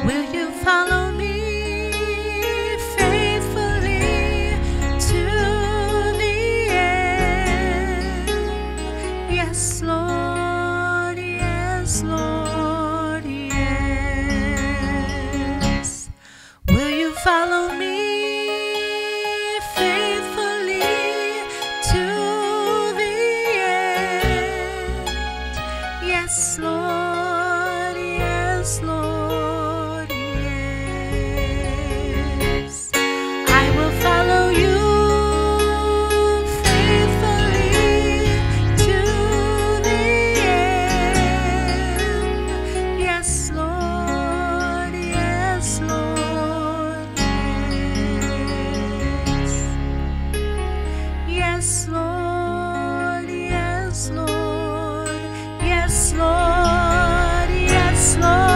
Will you follow me faithfully to the end? Yes, Lord, yes, Lord, yes. Will you follow me faithfully to the end? Yes, Lord, yes, Lord, yes. I will follow you faithfully to the end. Yes, Lord, yes, Lord, yes. Yes, Lord, yes, Lord, yes, Lord, yes, Lord.